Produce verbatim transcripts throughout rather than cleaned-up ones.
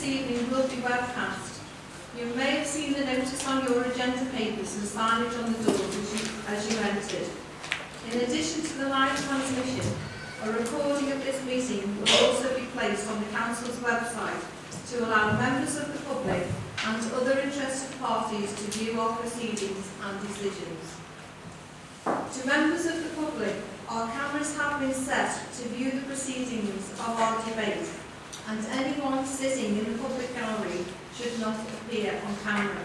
this evening will be webcast. You may have seen the notice on your agenda papers and signage on the doors as you, as you entered. In addition to the live transmission, a recording of this meeting will also be placed on the Council's website to allow members of the public and other interested parties to view our proceedings and decisions. To members of the public, our cameras have been set to view the proceedings of our debate, and anyone sitting in the public gallery should not appear on camera.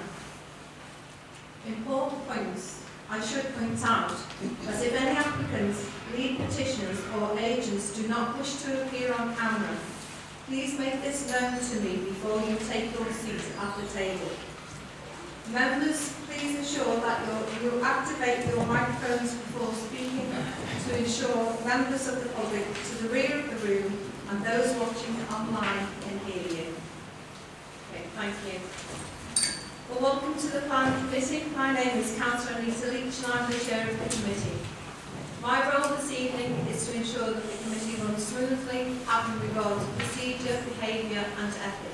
Important points. I should point out that if any applicants, lead petitioners or agents do not wish to appear on camera, please make this known to me before you take your seat at the table. Members, please ensure that you activate your microphones before speaking to ensure members of the public to the rear of the room and those watching online can hear you. Okay, thank you. Well, welcome to the Planning Committee. My name is Councillor Anita Leach and I'm the Chair of the Committee. My role this evening is to ensure that the Committee runs smoothly, having regard to procedure, behaviour and ethics.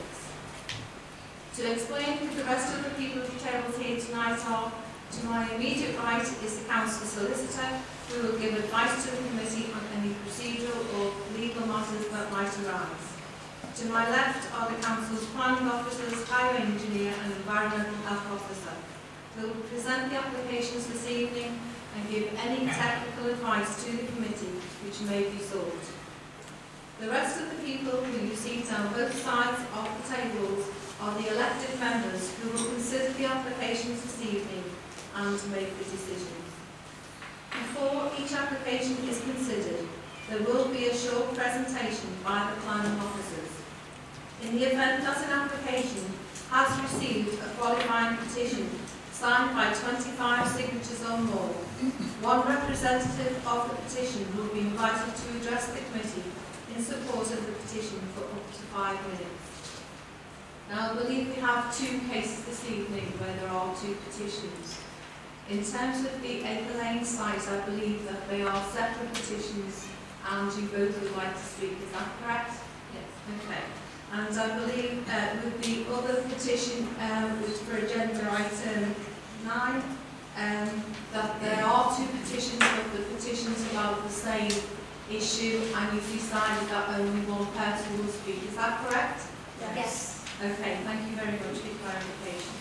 To explain who the rest of the people at the table here tonight are, to my immediate right is the Council Solicitor, who will give advice to the Committee on any procedural or legal matters that might arise. To my left are the Council's Planning Officers, Highway Engineer and Environmental Health Officer, who will present the applications this evening and give any technical advice to the Committee which may be sought. The rest of the people who you see down both sides of the tables are the elected members who will consider the applications this evening and make the decisions. Before each application is considered, there will be a short presentation by the planning officers. In the event that an application has received a qualifying petition signed by twenty-five signatures or more, one representative of the petition will be invited to address the committee in support of the petition for up to five minutes. Now, I believe we have two cases this evening where there are two petitions. In terms of the Acre Lane site, I believe that they are separate petitions and you both would like to speak, is that correct? Yes. Okay. And I believe uh, with the other petition, um, which for agenda item nine, um, that there are two petitions, but the petitions about the same issue and you've decided that only one person will speak, is that correct? Yes. Yes. Okay, thank you very much for your clarification.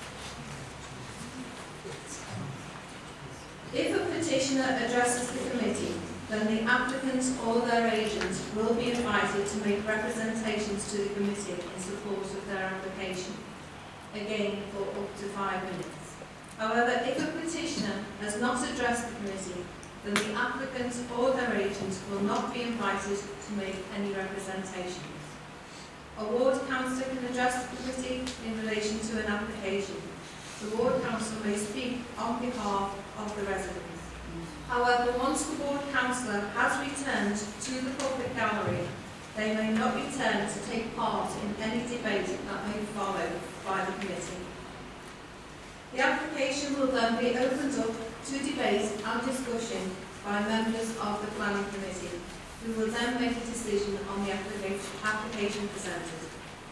If a petitioner addresses the committee, then the applicant or their agent will be invited to make representations to the committee in support of their application, again for up to five minutes. However, if a petitioner has not addressed the committee, then the applicant or their agent will not be invited to make any representations. A ward councillor can address the committee in relation to an application. The ward councillor may speak on behalf of the residents. However, once the ward councillor has returned to the public gallery, they may not return to take part in any debate that may follow by the committee. The application will then be opened up to debate and discussion by members of the planning committee, who will then make a decision on the application, application presented.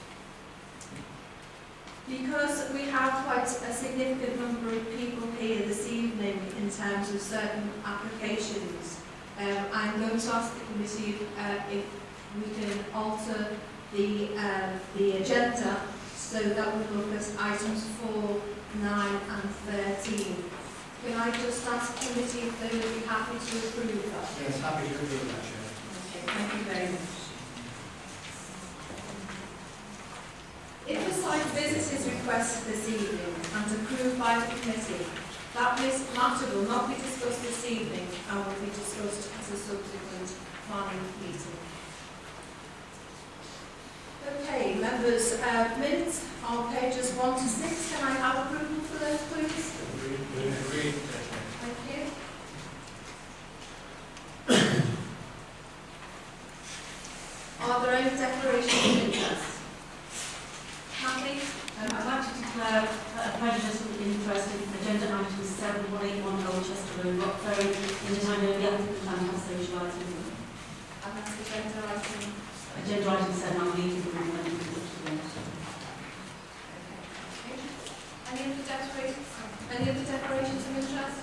Because we have quite a significant number of people here this evening in terms of certain applications, um, I'm going to ask the committee uh, if we can alter the, uh, the agenda so that we look at items four, nine and thirteen. Can I just ask the committee if they would be happy to approve that? Yes, happy to approve that, Chair. Thank you very much. If a site visit is requested this evening and approved by the committee, that matter will not be discussed this evening and will be discussed at a subsequent planning meeting. Okay, members, uh, minutes on pages one to six. Can I have approval for those, please? Agreed. Thank you. Are there any declarations of interest? Happy? Um, I'd like to declare a prejudice of interest in agenda item seven one eight one Colchester Road, Rockferry, in the time of the applicant and have social items. And that's agenda item. Agenda item seven, I'm leaving the room when you can put it. Any other declarations? Any other declarations of interest?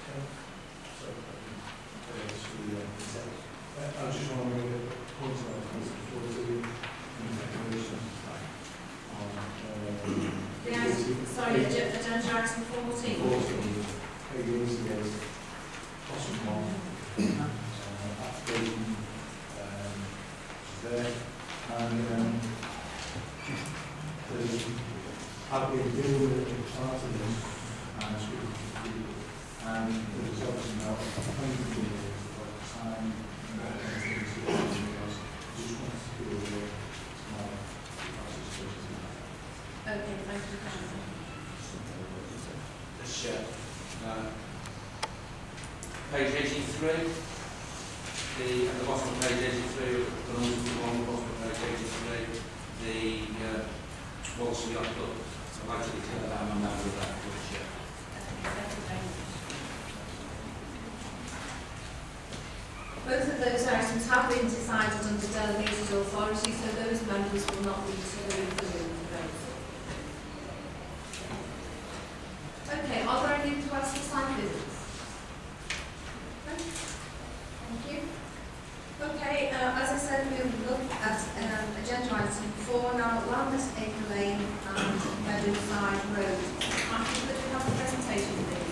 I just want to make a point on this before the declaration on Yes, sorry, ag- agenda item fourteen. fourteen, eight years ago, Possum Hall, application um, there, and um, there's I've been dealing with it part of this, and speaking to people, and there's obviously now twenty years of time. Okay, thank you, Councillor. Let's share. Uh, page eighty-three. The, at the bottom of page eighty-three, the one at the bottom of page eighty-three, the uh, what's the outlook? I'd like to declare that I'm a member of that group share. Both of those items have been decided under delegated authority, so those members will not need to leave the room for those. Okay, are there any requests for site visits? No? Thank you. Okay, uh, as I said, we will look at um, agenda item four now, Lambeth Acre Lane and Meadowside Road. After that, we have a presentation, please.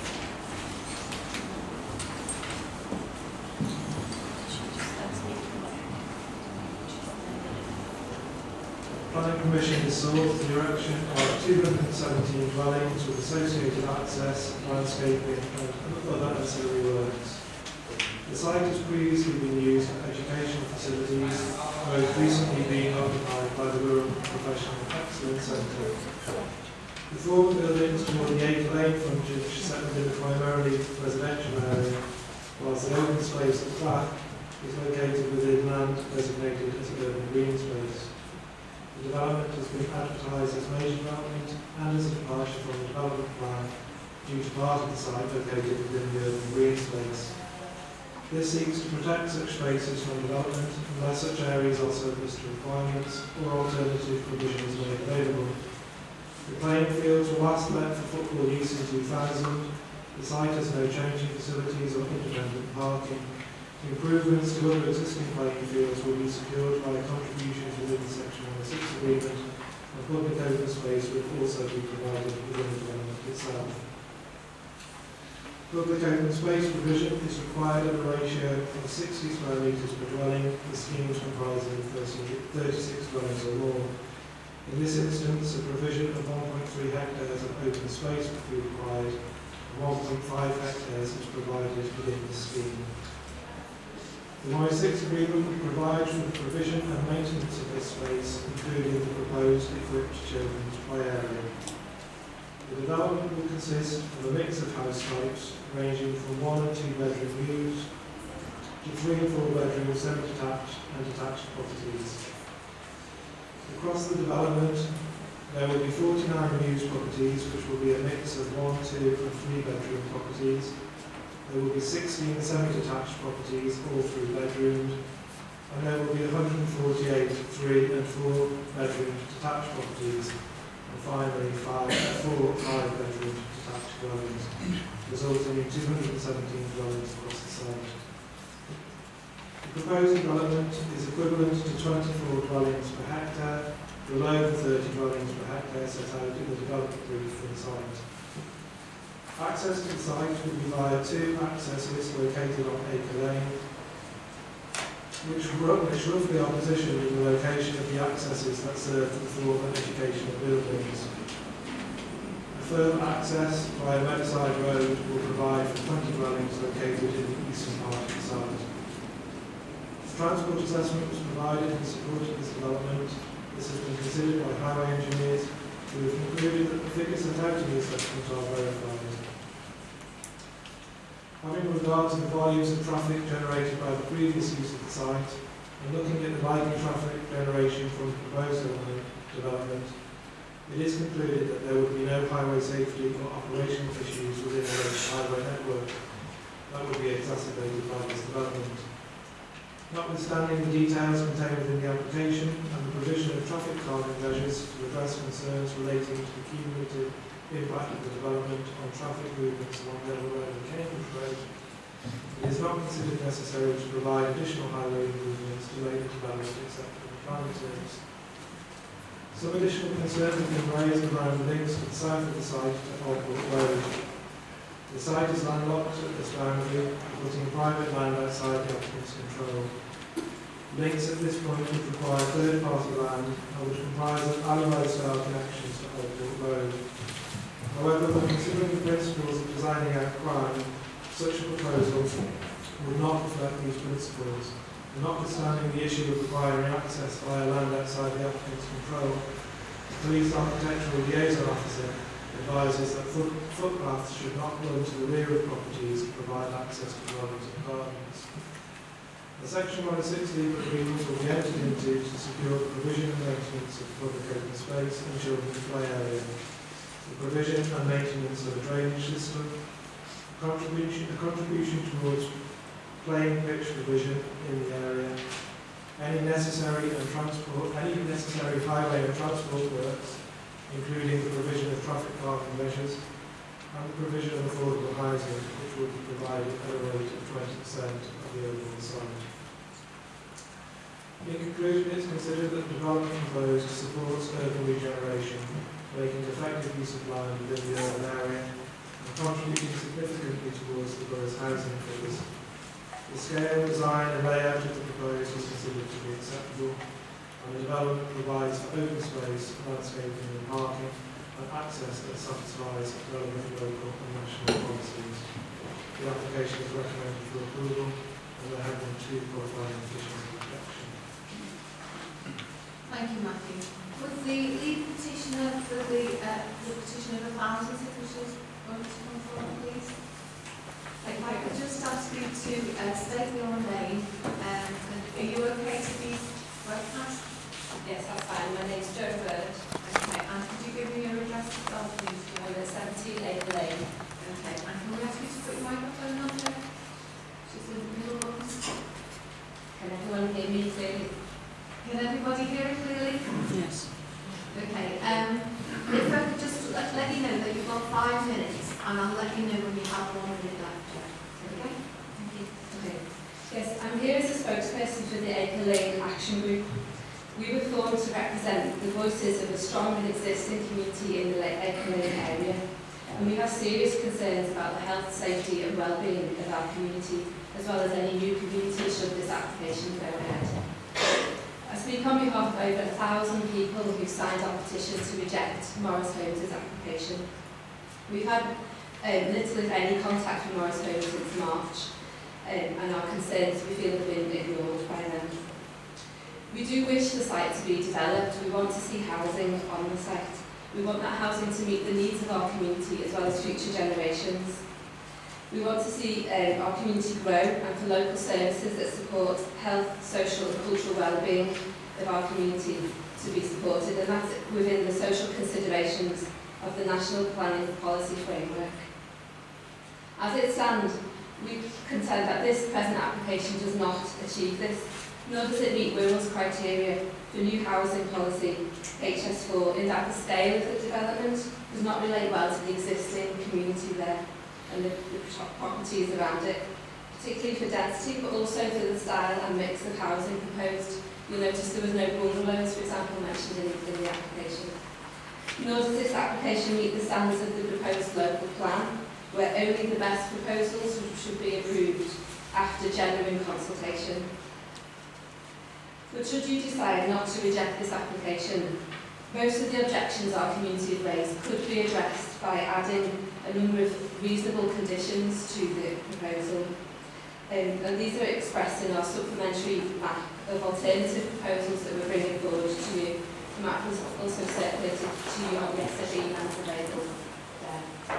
Planning permission is sought for the erection of two hundred seventeen dwellings with associated access, landscaping and other ancillary works. The site has previously been used for educational facilities, most recently being occupied by the Wirral Professional Excellence Centre. The former buildings toward the Acre Lane frontage set within a primarily residential area, whilst the open space at the back is located within land designated as urban green space. The development has been advertised as major development and as a departure from the development plan due to part of the site located within the urban green space. This seeks to protect such spaces from development unless such areas are surplus to requirements or alternative provisions made available. The playing fields were last let for football use in two thousand. The site has no changing facilities or independent parking. Improvements to other existing playing fields will be secured by contributions within the Section one oh six agreement, and public open space will also be provided within the development itself. Public open space provision is required at a ratio of sixty square metres per dwelling, the schemes comprising thirty-six dwellings or more. In this instance, a provision of one point three hectares of open space would be required, and one point five hectares is provided within the scheme. The one oh six agreement will provide for the provision and maintenance of this space, including the proposed equipped children's play area. The development will consist of a mix of house types, ranging from one and two bedroom use to three and four bedroom semi-detached and detached properties. Across the development, there will be forty-nine used properties, which will be a mix of one, two and three bedroom properties. There will be sixteen semi-detached properties, all three bedroomed, and there will be one hundred forty-eight three and four bedroom detached properties, and finally five, four five bedroom detached dwellings, resulting in two hundred seventeen dwellings across the site. The proposed development is equivalent to twenty-four dwellings per hectare, below the thirty dwellings per hectare set out in the development brief for the site. Access to the site will be via two accesses located on Acre Lane, which, which roughly are positioned in the location of the accesses that serve the former educational buildings. A further access via Meadowside Road will provide for twenty dwellings located in the eastern part of the site. The transport assessment was provided in support of this development. This has been considered by highway engineers, who have concluded that the figures set out in the assessment are verified. Having regard to the volumes of traffic generated by the previous use of the site, and looking at the likely traffic generation from the proposed development, it is concluded that there would be no highway safety or operational issues within the highway network that would be exacerbated by this development. Notwithstanding the details contained within the application and the provision of traffic calming measures to address concerns relating to the cumulative impact of the development on traffic movements along Neville Road and Cambridge Road, it is not considered necessary to provide additional highway improvements to make the development acceptable in planning terms. Some additional concerns have been raised around the links to the south of the site to Oldbrook Road. The site is landlocked at this boundary, putting private land outside the applicant's control. Links at this point would require third-party land and would comprise of alleyway-style connections to Oldbrook Road. However, when considering the principles of designing out crime, such a proposal would not reflect these principles. And notwithstanding the issue of requiring access via land outside the applicant's control, the police architectural liaison officer advises that foot, footpaths should not run to the rear of properties to provide access to dwellings and gardens. The Section one oh six legal agreements will be entered into to secure the provision and maintenance of public open space and children's play area, the provision and maintenance of a drainage system, a contribution, a contribution towards playing pitch provision in the area, any necessary and transport, any necessary highway and transport works, including the provision of traffic parking measures, and the provision of affordable housing, which will be provided at a rate of twenty percent of the overall site. In conclusion, it is considered that the development proposed supports urban regeneration, making effective use of land within the urban area, and contributing significantly towards the borough's housing figures. The scale, design and layout of the proposed is considered to be acceptable, and the development provides for open space, landscaping and parking, and access that satisfies relevant local and national policies. The application is recommended for approval, and there have been two qualifying petitions of objection. Thank you, Matthew. Would the lead petitioner for the, uh, the petition of a thousand signatures want to come forward, please? If I could just ask you to uh, state your name, um, and are you okay to be webcast? Yes, that's fine. My name's Jo Bird. Okay, and could you give me your address as well, please? I'm at seventeen Acre Lane. Okay, and can we ask you to put your microphone on there? Just in the middle of us. Can everyone hear me clearly? Can everybody hear it clearly? Yes. Okay, um, if I could just let, let you know that you've got five minutes, and I'll let you know when you have one minute left. Okay? Thank you. Okay. Yes, I'm here as a spokesperson for the Acre Lane Action Group. We were formed to represent the voices of a strong and existing community in the Acre Lane area, and we have serious concerns about the health, safety and well-being of our community, as well as any new community should this application go ahead. I speak on behalf of over a thousand people who signed our petition to reject Morris Homes' application. We've had um, little if any contact with Morris Homes since March, um, and our concerns we feel have been ignored by them. We do wish the site to be developed. We want to see housing on the site. We want that housing to meet the needs of our community as well as future generations. We want to see um, our community grow and for local services that support health, social and cultural well-being of our community to be supported, and that's within the social considerations of the National Planning Policy Framework. As it stands, we contend that this present application does not achieve this, nor does it meet Wirral's criteria for new housing policy H S four, in that the scale of the development does not relate well to the existing community there and the, the properties around it, particularly for density, but also for the style and mix of housing proposed. You'll notice there was no bungalows, for example, mentioned in, in the application. Nor does this application meet the standards of the proposed local plan, where only the best proposals should be approved after genuine consultation. But should you decide not to reject this application, most of the objections our community have raised could be addressed by adding a number of reasonable conditions to the proposal. Um, and these are expressed in our supplementary map of alternative proposals that we're bringing forward to you. The map was also circulated to you on yesterday and is available there.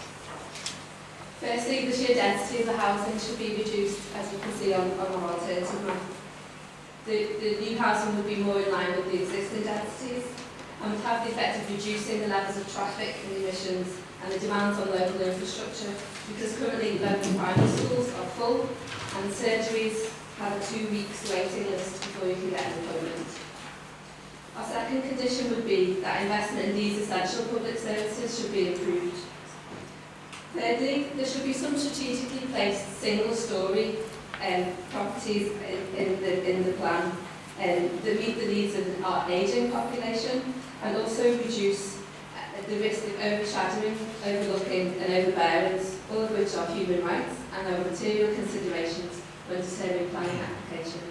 Firstly, the sheer density of the housing should be reduced, as you can see on, on our alternative map. The, the new housing would be more in line with the existing densities and would have the effect of reducing the levels of traffic and emissions and the demands on local infrastructure, because currently local primary schools are full and surgeries have a two weeks waiting list before you can get an appointment. Our second condition would be that investment in these essential public services should be improved. Thirdly, there should be some strategically placed single-storey um, properties in, in, the, in the plan um, that meet the needs of our ageing population and also reduce uh, the risk of overshadowing, overlooking and overbearance, all of which are human rights and are material considerations when determining planning applications.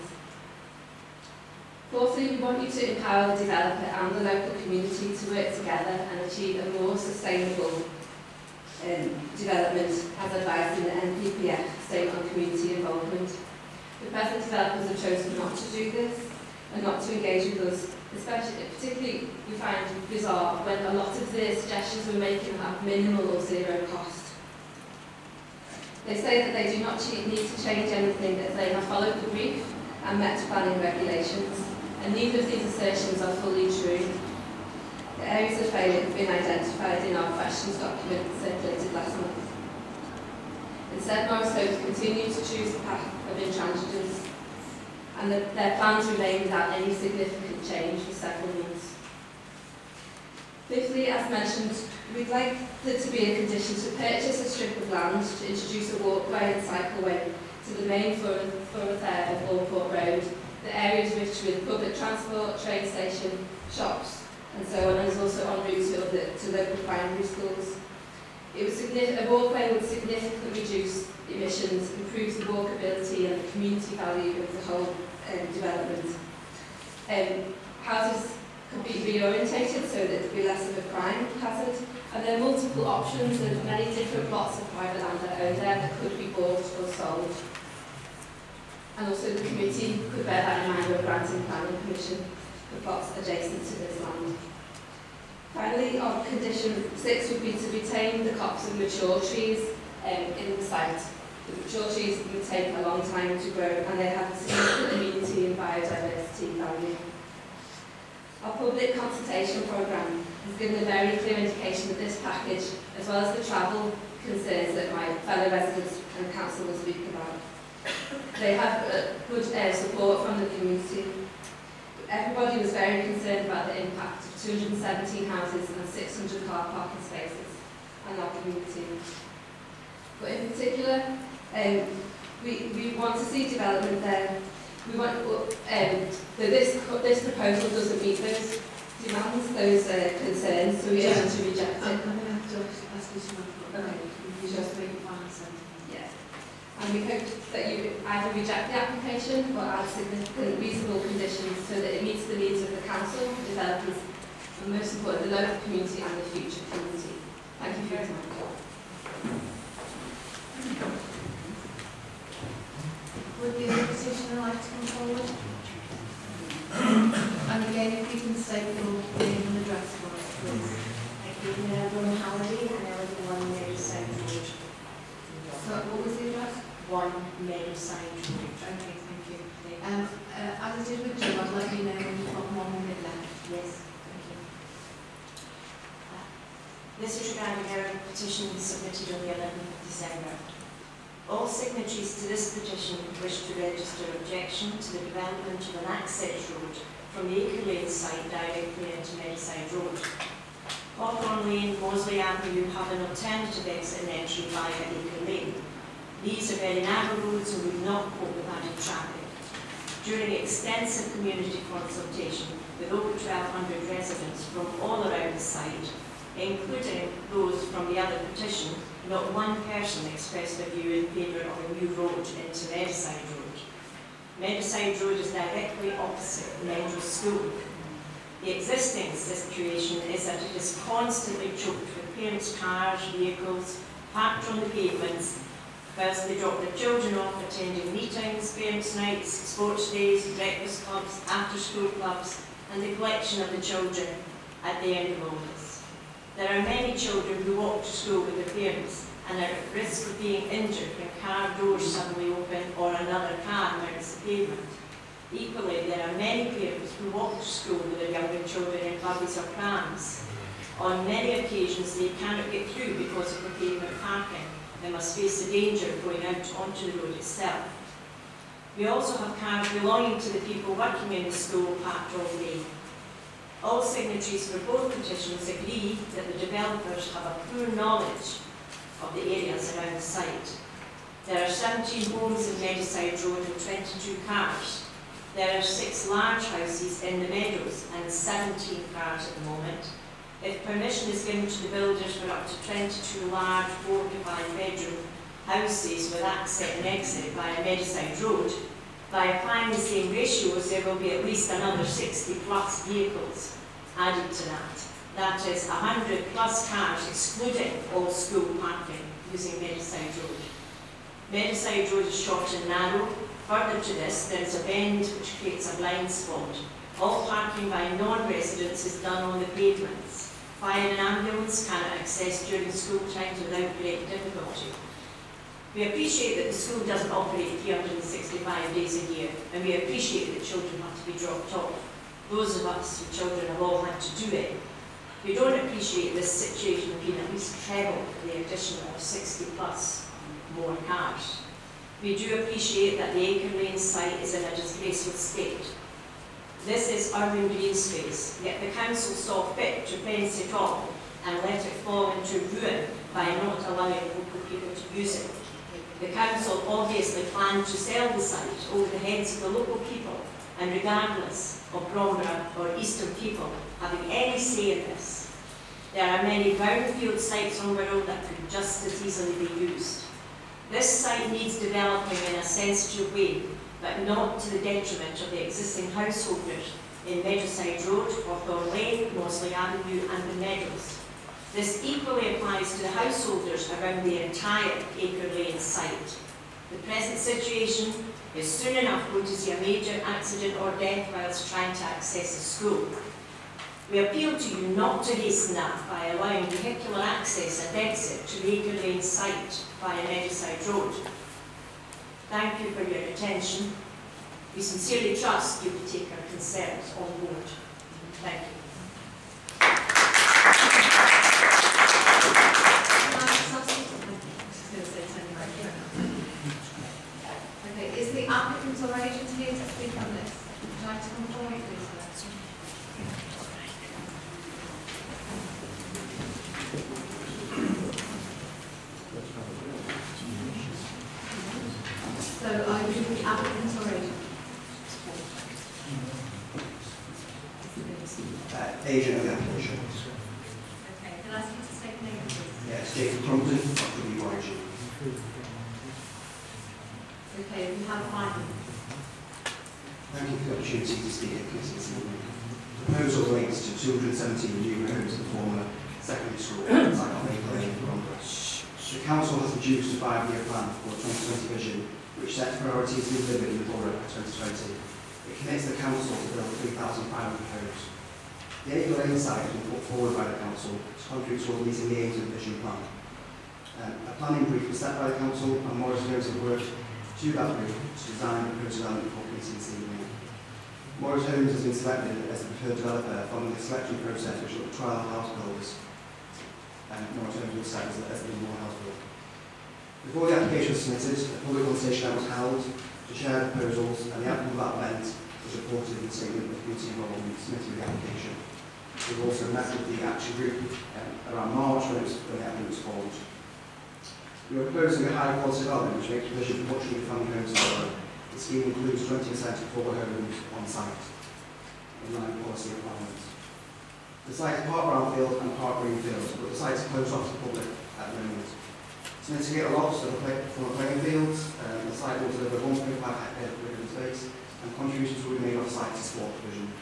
Fourthly, we want you to empower the developer and the local community to work together and achieve a more sustainable um, development as advised in the N P P F Statement on Community Involvement. The present developers have chosen not to do this and not to engage with us, especially, particularly we find bizarre when a lot of the suggestions we're making have minimal or zero cost. They say that they do not need to change anything as they have followed the brief and met planning regulations, and neither of these assertions are fully true. The areas of failure have been identified in our questions document circulated last month. Instead, Morris Hope continue to choose the path of intransigence, and the, their plans remain without any significant change for several months. Fifthly, as mentioned, we'd like there to be a condition to purchase a strip of land to introduce a walkway and cycleway to the main thoroughfare of Allport Road, the area is rich with public transport, train station, shops, and so on, and is also en route to, other, to local primary schools. It would a walkway would significantly reduce emissions, improve the walkability and the community value of the whole um, development. Um, houses could be reorientated so that it would be less of a crime hazard, and there are multiple options and many different plots of private land that are owned there that could be bought or sold. And also the committee could bear that in mind when granting planning permission for plots adjacent to this land. Finally, on condition six would be to retain the copse of mature trees um, in the site. The mature trees would take a long time to grow and they have a significant amenity and biodiversity value. Our public consultation programme has given a very clear indication of this package, as well as the travel concerns that my fellow residents and council will speak about. They have uh, good uh, support from the community. Everybody was very concerned about the impact of two hundred seventeen houses and six hundred car parking spaces on our community. But in particular, um, we, we want to see development there. We want um, that this, this proposal doesn't meet those demands, those uh, concerns, so we are able to reject it. I'm going to have to ask you to Okay. You just make it final sentence. Yes. And we hope that you either reject the application or add significant reasonable conditions so that it meets the needs of the council, developers, and most importantly, the local community and the future community. Thank you for your time. Would the other petitioner like to come forward? And again, if you can state your name and address for us, please. Thank you. Mayor Dawn Halliday, and I live in one Maryside Road. So, what was the address? One Maryside Road. Okay, thank you. Um, uh, as I did with Jim, I'd let you know when you've got one minute left. Yes, thank you. Uh, this is regarding our petition submitted on the eleventh of December. All signatories to this petition wish to register objection to the development of an access road from the Acre Lane site directly into Maryside Road. Hawthorne Lane, Mosley Avenue have an alternative exit and entry via Acre Lane. These are very narrow roads and would not cope with added traffic. During extensive community consultation with over twelve hundred residents from all around the site, including those from the other petition, not one person expressed a view in favour of a new road into Maryside Road. Maryside Road is directly opposite Meadows School. The existing situation is that it is constantly choked with parents' cars, vehicles, parked on the pavements, whilst they drop their children off attending meetings, parents' nights, sports days, breakfast clubs, after-school clubs, and the collection of the children at the end of all this. There are many children who walk to school with their parents and are at risk of being injured when car doors suddenly open or another car mounts the pavement. Equally, there are many parents who walk to school with their younger children in buggies or prams. On many occasions, they cannot get through because of the pavement parking. They must face the danger of going out onto the road itself. We also have cars belonging to the people working in the school parked all day. All signatories for both petitions agree that the developers have a poor knowledge of the areas around the site. There are seventeen homes in Medicide Road and twenty-two cars. There are six large houses in the meadows and seventeen cars at the moment. If permission is given to the builders for up to twenty-two large four to five bedroom houses with access and exit via Medicide Road, by applying the same ratios, there will be at least another sixty plus vehicles added to that. That is one hundred plus cars excluding all school parking using Medicide Road. Medicide Road is short and narrow. Further to this, there is a bend which creates a blind spot. All parking by non-residents is done on the pavements. Fire and ambulance cannot access during school times without great difficulty. We appreciate that the school doesn't operate three hundred sixty-five days a year, and we appreciate that children have to be dropped off. Those of us whose children have all had to do it. We don't appreciate this situation being at least treble the addition of sixty plus more cars. We do appreciate that the Acre Lane site is in a disgraceful state. This is urban green space, yet the council saw fit to fence it off and let it fall into ruin by not allowing local people to use it. The council obviously planned to sell the site over the heads of the local people, and regardless of Bromborough or Eastern people having any say in this. There are many brownfield sites on Wirral that could just as easily be used. This site needs developing in a sensitive way, but not to the detriment of the existing householders in Meadowside Road, Hawthorne Lane, Mosley Avenue and the Meadows. This equally applies to the householders around the entire Acre Lane site. The present situation is soon enough going to see a major accident or death whilst trying to access a school. We appeal to you not to hasten that by allowing vehicular access and exit to the Acre Lane site via Meadowside Road. Thank you for your attention. We sincerely trust you will take our concerns on board. Thank you. Okay, is the applicant or agent here to speak on this? Would you like to come forward, please? So, are you the applicant or agent? Uh, agent of the application. Okay, can I ask you to state your name, please? Yes, Jacob Crumpton, W Y G. Okay, we have five minutes. Thank you for the opportunity to speak at this this evening. The proposal relates to two hundred seventeen new homes at the former secondary school site on Acre Lane, Bromborough. The council has produced a five-year plan for the twenty twenty vision, which sets priorities to be delivered in the borough by twenty twenty. It commits the council to build three thousand five hundred homes. The Acre Lane site has been put forward by the council to contribute towards meeting the aims of the vision plan. Um, a planning brief was set by the council, and Morris Homes have worked to that brief to design the proposed development for P C C. Morris Homes has been selected as the preferred developer following the selection process which looked at trial house builders. And Morris Homes was set as the, as the more house builder. Before the application was submitted, a public consultation was held to share the proposals, and the outcome of that event was reported in the statement of community involvement submitted with the application. We've also met with the action group um, around March when, it was, when the application was formed. We are proposing a high quality development which makes provision for much needed family homes in the borough. The scheme includes twenty percent of former homes on site, in line with policy requirements. The site is part brownfield and part greenfield, but the site is closed off to the public at the moment. To mitigate a loss of the play, from the playing fields, um, the site will deliver one point five hectare of living space, and contributions will be made on site to sport provision.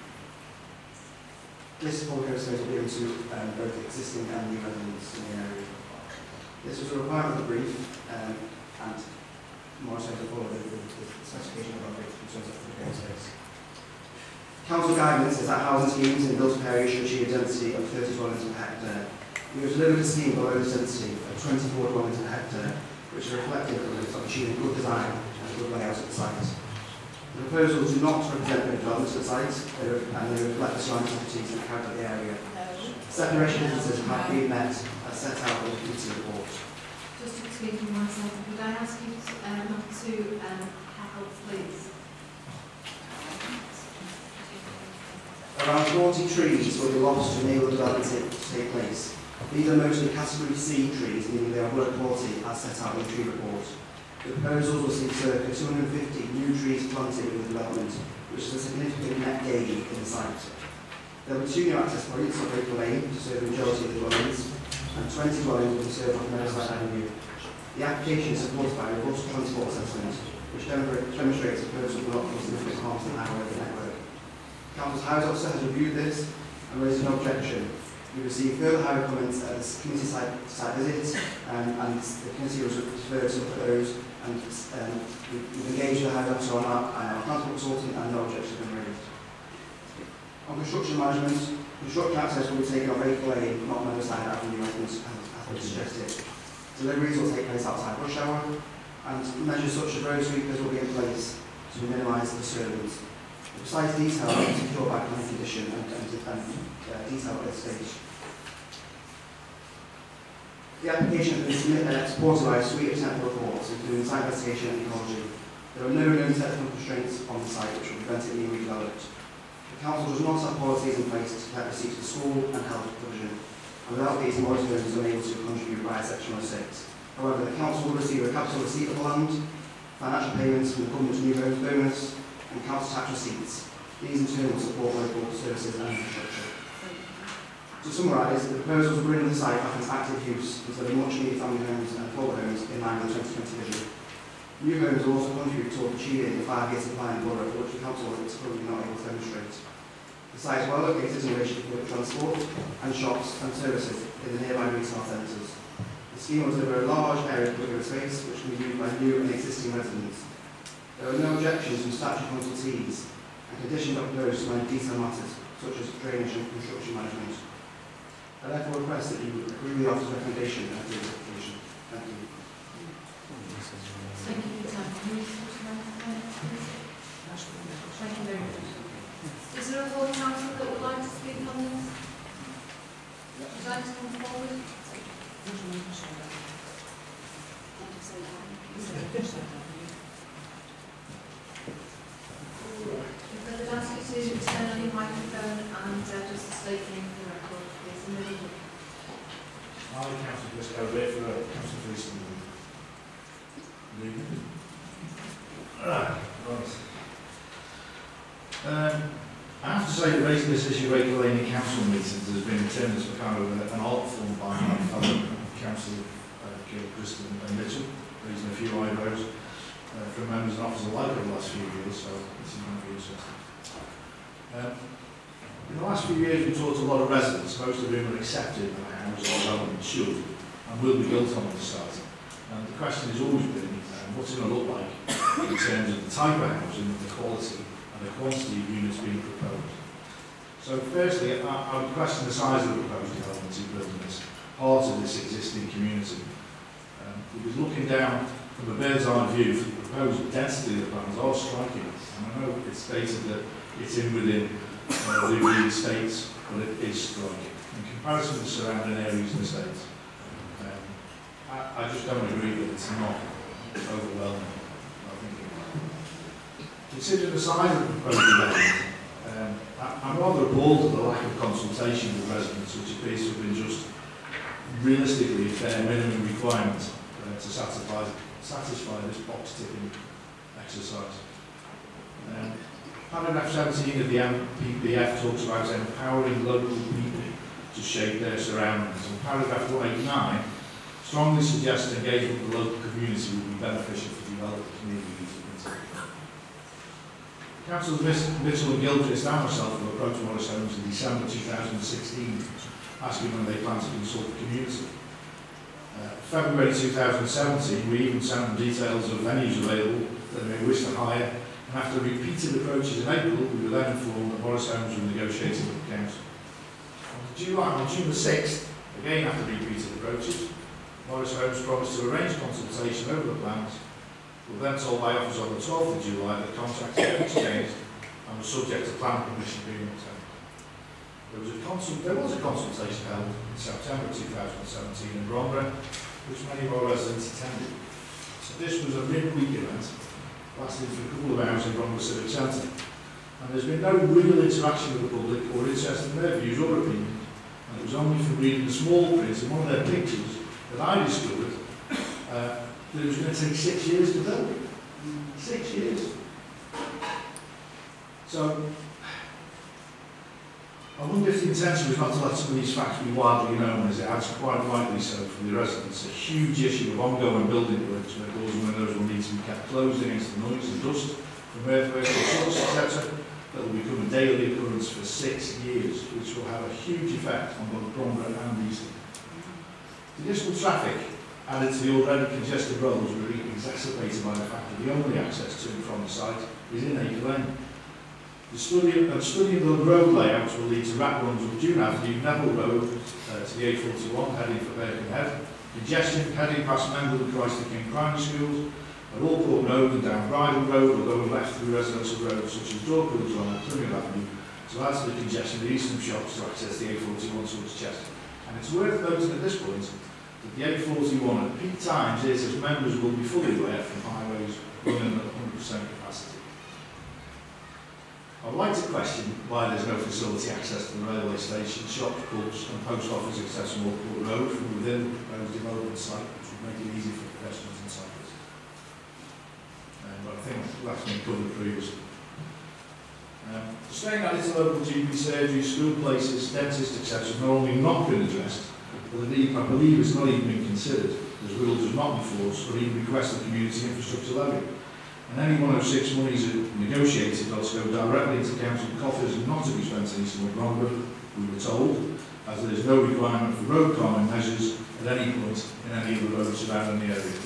This public house space will be given to um, both existing and new residents in the area. This was a requirement of the brief, um, and Morris Homes followed the, the, the specification of our brief in terms of public house space. Council guidance is that housing schemes in built-up areas should achieve a density of thirty dwellings per hectare. We have delivered a scheme below this density of twenty-four dwellings per hectare, which is reflective of achieving good design and good layout of the site. The proposals do not represent the development of the site, and they reflect the surrounding properties and the character of the area. Separation distances have been met as set out in the committee report. Just excusing myself, could I ask you to, um, not to um, heckle, please? Around forty trees will be lost to enable the development to to take place. These are mostly category C trees, meaning they are work quality as set out in the tree report. The proposals will see circa two hundred and fifty new trees planted with the development, which is a significant net gain in the site. There will be two new access points on Oak Lane to serve the majority of the dwellings, and twenty dwellings will be served on Merseyside Avenue. The application is supported by a robust transport assessment, which demonstrates the proposal will not cause significant harm to the highway network. Council's House Officer has reviewed this and raised an objection. We received further highway comments at this community site, site visit, um, and the committee was referred to look at those, and um, we've, we've engaged with the highway officer on our, our transport consultant, and no objections have been raised. On construction management, construction access will be taken on Baker Lane, not Merseyside Avenue, as has been suggested. Deliveries will take place outside rush hour, and measures such as road sweepers will be in place to minimise disturbance. The precise detail will be secured by planning condition and, and, and uh, detail at this stage. The application has been uh, supported by a suite of technical reports, including site investigation and ecology. There are no known technical constraints on the site which will prevent it being redeveloped. The council does not have policies in place to protect receipts for school and health provision, and without these, moratoriums is unable to contribute via Section one oh six. However, the council will receive a capital receipt of land, financial payments from the government's new homes bonus, and council tax receipts. These in turn will support local services and infrastructure. To summarise, the proposals will bring the site back into active use instead of much needed family homes and affordable homes in line with the twenty twenty vision. New homes will also contribute towards achieving the five-year supply and borough, which the council is currently not able to demonstrate. The site is well located in relation to public transport and shops and services in the nearby retail centres. The scheme will deliver a large area of public space which can be used by new and existing residents. There are no objections from statutory consultees, and conditions are proposed to manage detailed matters such as drainage and construction management. I therefore request that you agree with the officer's recommendation and approve the application. Thank you. Thank you, Peter. Thank you very much. Is there a whole council that would like to speak on this? Would you like to come forward? If I could ask you to turn on your microphone and uh, just state your name for the record, please. In the middle. Hi, Councillor Briscoe, here for uh, Councillor Gleeson. Right. Um, I have to say that raising this issue regularly in council meetings has been termed as a kind of an art form by my fellow Councillor uh, Gilchrist and Mitchell, raising a few eyebrows uh, from members and officers alike over the last few years, so this is going to be interesting. Um, in the last few years we've talked to a lot of residents, most of whom are accepted that a house or development should and will be built on the site. And the question has always been, um, what's it going to look like in terms of the type of housing, the quality and the quantity of units being proposed. So firstly, I, I would question the size of the proposed development in building this part of this existing community. Um, because looking down from a bird's eye view, the proposed density of the plans are striking. And I know it's stated that it's in within uh, the Green Estates, but it is striking. In comparison to surrounding areas in the States, um, I, I just don't agree that it's not overwhelming. I think it, considering the size of the proposed development, um, I, I'm rather appalled at the lack of consultation with residents, which appears to have been just realistically a fair minimum requirement uh, to satisfy, satisfy this box-ticking exercise. Um, Paragraph seventeen of the M P P F talks about empowering local people to shape their surroundings, and paragraph one eighty-nine strongly suggests engagement with the local community will be beneficial for developing communities. Councillors Mitchell and Gilchrist and myself will approach Morris Homes in December two thousand sixteen, asking when they plan to consult the community. Uh, February two thousand seventeen, we even sent them details of venues available that they wish to hire. And after repeated approaches in April, we were then informed that Morris Homes were negotiating with the council. On July, on June the sixth, again after repeated approaches, Morris Homes promised to arrange consultation over the plans. We were then told by offers on the twelfth of July that contracts had been exchanged and were subject to planning permission being obtained. There was a, consult there was a consultation held in September two thousand seventeen in Bromborough, which many of our residents attended. So this was a midweek event, lasted for a couple of hours in Bromborough Civic Centre. And there's been no real interaction with the public or interest in their views or opinions. And it was only from reading the small print in one of their pictures that I discovered uh, that it was going to take six years to build. Six years. So, I wonder if the intention was not to let some of these facts be widely known, as it has quite rightly so for the residents. A huge issue of ongoing building works where doors and windows will need to be kept closed against the noise and dust from earthquakes or shocks, et cetera. That will become a daily occurrence for six years, which will have a huge effect on both Bromborough and Easton. The additional traffic added to the already congested roads will be exacerbated by the fact that the only access to and from the site is in Acre Lane. The study, uh, studying the road layouts will lead to rat runs of June Avenue, Neville Road uh, to the A forty-one, heading for Birkenhead, congestion heading past Mendel and Christ the King Primary Schools, at Allport Road and down Bridle Road, or going left through residential roads such as Dorkwood Road and Plymouth Avenue, to add to the congestion of the eastern shops to access the A forty-one towards Chester. And it's worth noting at this point that the A forty-one at peak times is as members will be fully aware from highways running at one hundred percent capacity. I would like to question why there's no facility access to the railway station, shops, pubs and post office accessible Allport Road from within the proposed development site, which would make it easy for pedestrians and cyclists. Um, but I think that's been covered previously. Um, staying added to local G P surgeries, school places, dentists, et cetera, not only not been addressed, but indeed, I believe it's not even been considered, as rules have not been forced or even requested community infrastructure levy. And any one oh six monies are negotiated are to go directly into council coffers and not to be spent in Eastern Bromborough, we were told, as there is no requirement for road calming measures at any point in any of the roads surrounding the area.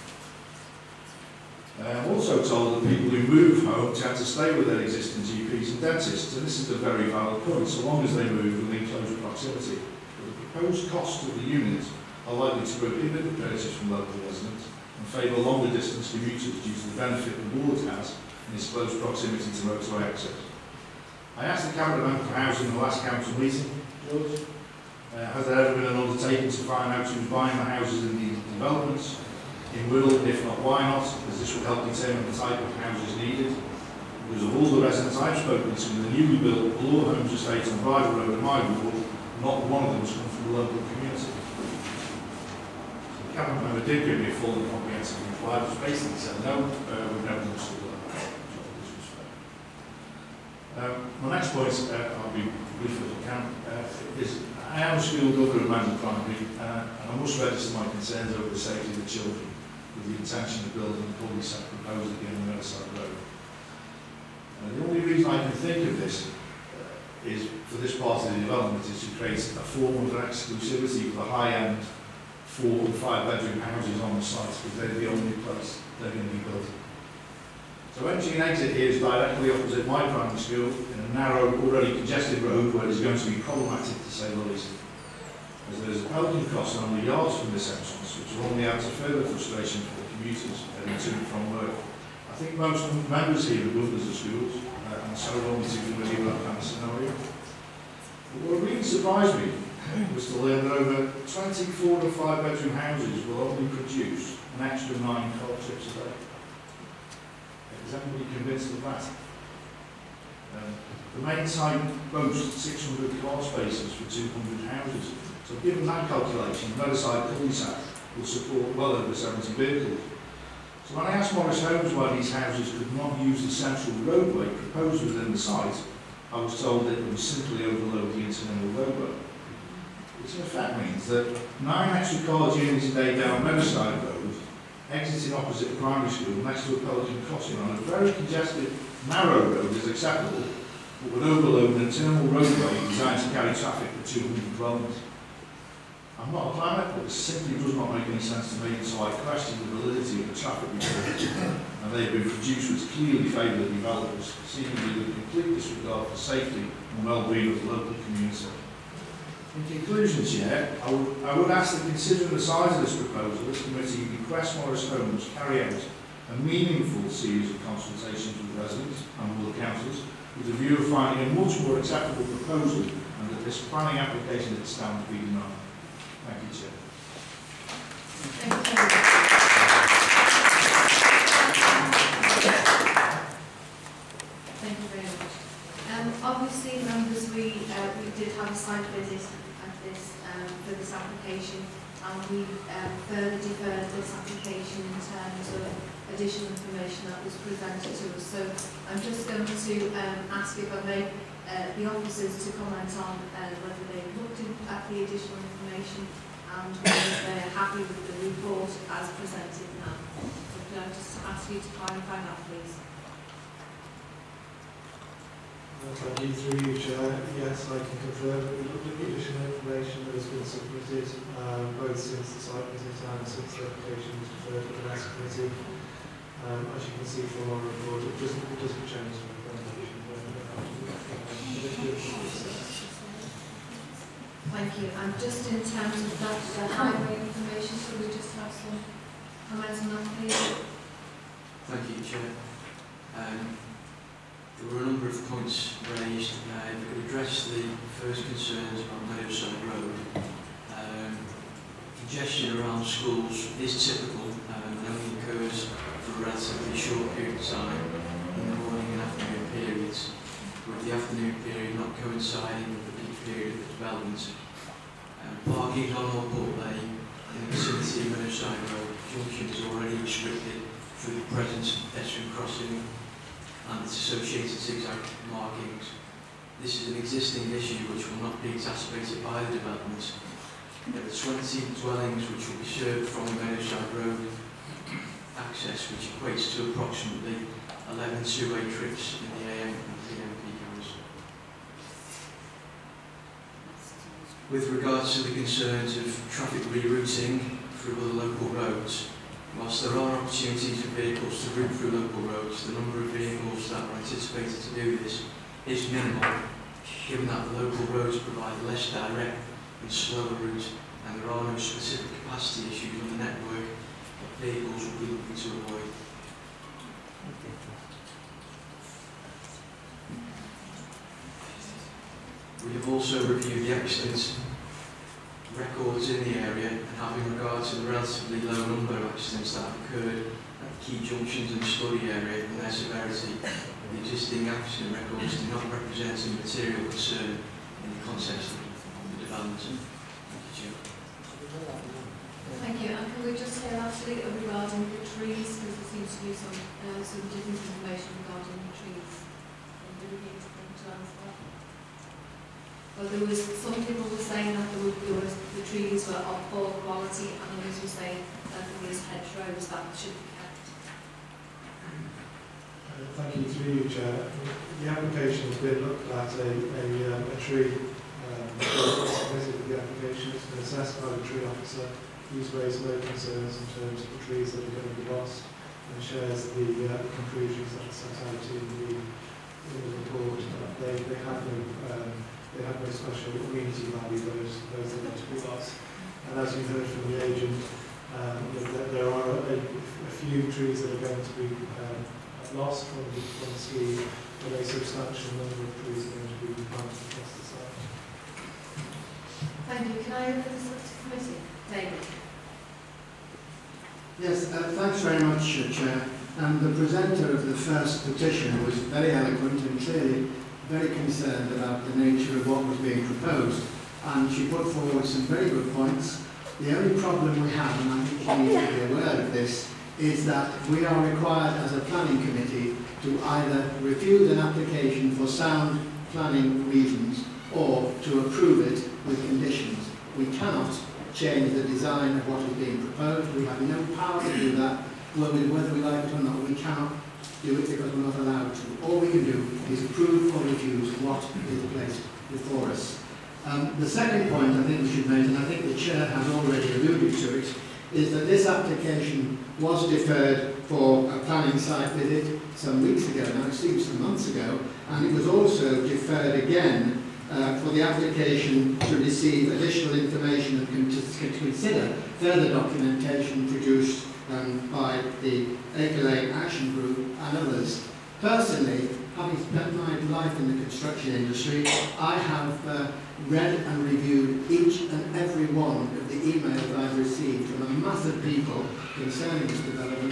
I am also told that people who move home tend to stay with their existing G Ps and dentists, and this is a very valid point, so long as they move within close proximity. But the proposed costs of the unit are likely to prohibit the purchase from local residents and favour longer distance commuters due to the benefit the ward has in its close proximity to motorway access. I asked the Cabinet Member for Housing in the last council meeting, George, uh, has there ever been an undertaking to find out who's buying the houses in these developments? In Wirral, if not, why not? Because this will help determine the type of houses needed. Because of all the residents I've spoken to in the newly built Law Homes estate on Bridle Road in my ward, not one of them has come from the local community. The Cabinet Member did give me a full and comprehensive reply, which basically said no, uh, we've never understood that. Um, my next point, uh, I'll be brief as I can, uh, is I am a school governor of Mandel Primary, uh, and I must register my concerns over the safety of the children, with the intention of building the public sector proposed again on the other side of the road. Uh, the only reason I can think of this uh, is for this part of the development is to create a form of exclusivity for the high-end four and five bedroom houses on the site, because they're the only place they're going to be built. So entry and exit here is directly opposite my primary school in a narrow, already congested road where it's going to be problematic to say the least. As there is a parking cost only yards from this entrance, which will only add to further frustration for the commuters heading to and from work. I think most members here are governors of schools, uh, and so are only too familiar with that kind of scenario. But what really surprised me was to learn that over twenty-four and five bedroom houses will only produce an extra nine car trips a day. Is anybody convinced of that? Um, the main site boasts six hundred car spaces for two hundred houses. So given that calculation, the motorside cul-de-sac will support well over seventy vehicles. So when I asked Morris Homes why these houses could not use the central roadway proposed within the site, I was told that it would simply overload the internal roadway. Which in effect means that nine extra car journeys a day down Meadowside Road, exiting opposite the primary school next to a Pelican crossing on a very congested, narrow road is acceptable, but would overload an internal roadway designed to carry traffic for two hundred dwellings. I'm not a planner, but it simply does not make any sense to me, and so I question the validity of the traffic reports, and they have been produced which clearly favour the developers, seemingly with complete disregard for safety and well-being of the local community. In conclusion, Chair, I would, I would ask that considering the size of this proposal, this committee request Morris Homes carry out a meaningful series of consultations with residents and all the councillors with a view of finding a much more acceptable proposal, and that this planning application at stands be denied. Thank you, Chair. Thank you very much. Thank you very much. obviously, members, we uh, we did have a site visit at this um, for this application, and we um, further deferred this application in terms of additional information that was presented to us. So I'm just going to um, ask if I may uh, the officers to comment on uh, whether they've looked at the additional information and whether they're happy with the report as presented now. So could I just ask you to clarify that, please? Thank you. Through you, Chair. Yes, I can confirm that we looked at the additional information that has been submitted, um, both since the site visit and since the application was referred to the last committee. Um, as you can see from our report, it doesn't, it doesn't change the recommendation. Thank you. And just in terms of that uh, highway information, should we just have some comments on that, please? Thank you, Chair. Um, there were a number of points raised. Uh, if we could address the first concerns on Meadowside Road. Um, congestion around schools is typical um, and only occurs for a relatively short period of time in the morning and afternoon periods, with the afternoon period not coinciding with the peak period of the development. Um, parking on Allport Lane in the vicinity of Meadowside Road junction is already restricted through the presence of pedestrian crossing and its associated zigzag markings. This is an existing issue which will not be exacerbated by the development. There are twenty dwellings which will be served from the Meadowside Road access, which equates to approximately eleven two-way trips in the A M and P M peak hours. With regards to the concerns of traffic rerouting through other local roads, whilst there are opportunities for vehicles to route through local roads, the number of vehicles that are anticipated to do this is minimal, given that the local roads provide a less direct and slower route, and there are no specific capacity issues on the network that vehicles will be looking to avoid. We have also reviewed the accident records in the area, and having regard to the relatively low number of accidents that have occurred at the key junctions in the study area and their severity, the existing accident records do not represent a material concern in the context of the development. Thank you, Chair. Thank you. And can we just hear lastly regarding the trees, because there seems to be some uh, some different information regarding the trees. Do we need to come to answer that? Well, there was some people were saying that there, were, there was the trees were of poor quality, and others were saying that there was hedgerows that should be kept. Uh, thank you through you, Chair. The application has been looked at a, a, um, a tree um, submitted with the application. It's been assessed by the tree officer. He's raised no concerns in terms of the trees that are going to be lost, and shares the uh, conclusions that are set out in the, in the report. Uh, they, they have no um, they have no special amenity value, those, those that are to be lost. And as you heard from the agent, um, there, there are a, a few trees that are going to be um, lost from the, from the scheme, but a substantial number of trees are going to be planted across the site. Thank you. Can I open this up to committee? David. Yes, uh, thanks very much, uh, Chair. And the presenter of the first petition was very eloquent and clearly very concerned about the nature of what was being proposed. And she put forward some very good points. The only problem we have, and I think you need to be aware of this, is that we are required as a planning committee to either review an application for sound planning reasons or to approve it with conditions. We cannot change the design of what is being proposed. We have no power to do that, whether we like it or not. We cannot do it because we're not allowed to. All we can do is approve or refuse what is placed before us. Um, the second point I think we should make, and I think the Chair has already alluded to it, is that this application was deferred for a planning site visit some weeks ago, now it seems some months ago, and it was also deferred again uh, for the application to receive additional information and con to consider further documentation produced um, by the Acre Lane Action Group and others. Personally, having spent my life in the construction industry, I have uh, read and reviewed each and every one of the emails I've received from a mass of people concerning this development,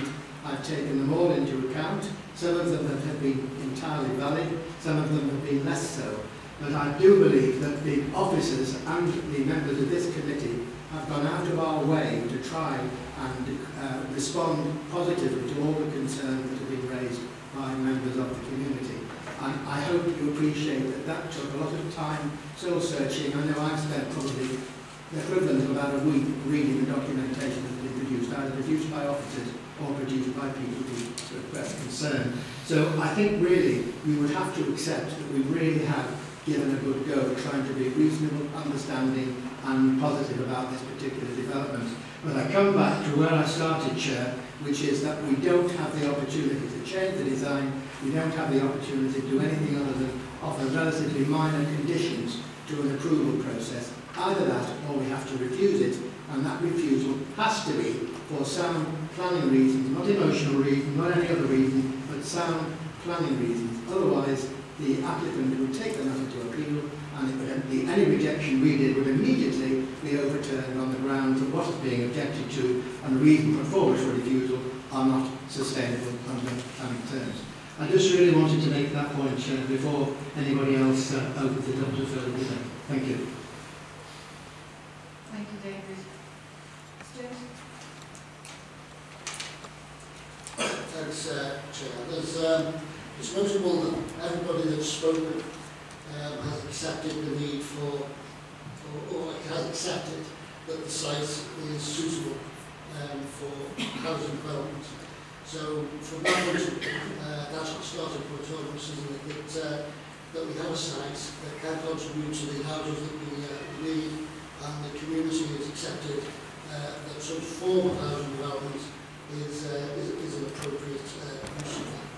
I've taken them all into account. Some of them have been entirely valid, some of them have been less so. But I do believe that the officers and the members of this committee have gone out of our way to try and uh, respond positively to all the concerns that have been raised by members of the community. And I hope you appreciate that that took a lot of time, soul searching. I know I've spent probably the equivalent of about a week reading the documentation that's been produced, either produced by officers or produced by people who express concern. So I think really we would have to accept that we really have given a good go at trying to be reasonable, understanding and positive about this particular development. But I come back to where I started, Chair, which is that we don't have the opportunity to change the design, we don't have the opportunity to do anything other than offer relatively minor conditions to an approval process. Either that or we have to refuse it, and that refusal has to be for sound planning reasons, not emotional reasons, not any other reason, but sound planning reasons. Otherwise, the applicant would take the matter to appeal, and it would be, any rejection we did would immediately be overturned on the grounds that what is being objected to and the reason put forward for refusal are not sustainable under planning terms. I just really wanted to make that point, Chair, before anybody else uh, opens it up to further debate. Thank you. Thank you, David. Stuart? Thanks, uh, Chair. There's, um, it's notable that everybody that's spoken um, has accepted the need for, or, or has accepted that the site is suitable um, for housing development. So from that point, uh, that's what started for us, isn't it? That, uh, that we have a site that can contribute to the houses that we uh, need, and the community has accepted uh, that some form of housing development is, uh, is, is an appropriate uh, use of that.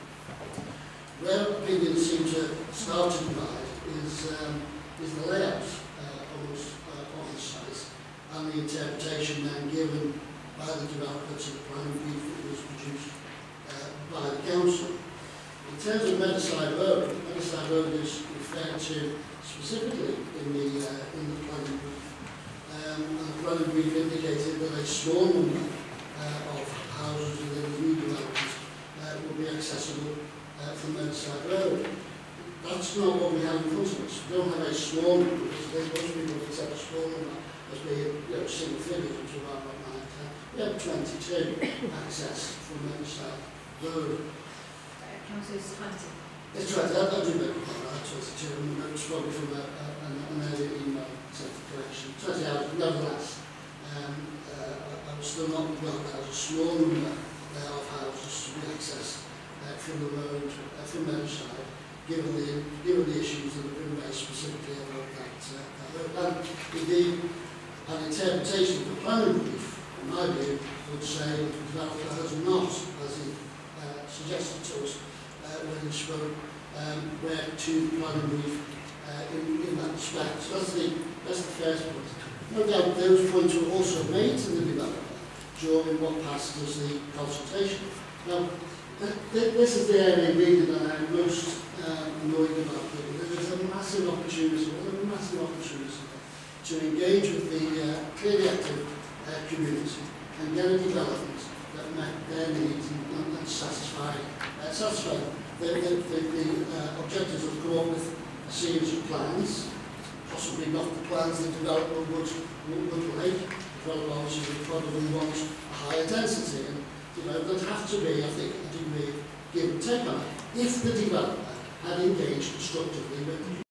Where opinions seem to start to divide is, um, is the layout uh, of, this, uh, of the site and the interpretation then given by the developer to the planning brief that was produced uh, by the council. In terms of Meadowside Road, Meadowside Road is referred to specifically in the, uh, in the planning brief. Um, and the planning brief indicated that a small number uh, of houses within the new development uh, will be accessible uh, from Meadowside Road. That's not what we have in front of us. We don't have a small number, because most people accept a small number as being, you know, single figures, which are about nine, ten. We have twenty-two access from Meadowside Road. Councillor Hunter. It's twenty, I don't do that, twenty-two, and it's probably from a, a, an, an earlier email sent to collection. twenty hours, nevertheless, um, uh, I, I was still not well, there was a small number uh, of houses to be accessed uh, from the road, uh, from Meadowside, given the, given the issues that have been raised specifically about that, uh, that road. And indeed, an interpretation of the planning brief, in my view, would say that the developer has not, as he uh, suggested to us, Uh, when he spoke, um, where to planning brief uh, in, in that respect. So that's the, that's the first point. No doubt those points were also made to the developer during what passed as the consultation. Now, th th this is the area really that I'm most um, annoyed about. There is a massive opportunity, a massive opportunity to engage with the uh, clearly active uh, community and get a development that met their needs and, and, and satisfy, uh, satisfy the, the, the, the uh, objectives have come up with a series of plans, possibly not the plans the developer would, would, would like. The developer obviously would probably want a higher density, and you know, there'd have to be, I think, a degree of give and take on it. If the developer had engaged constructively with,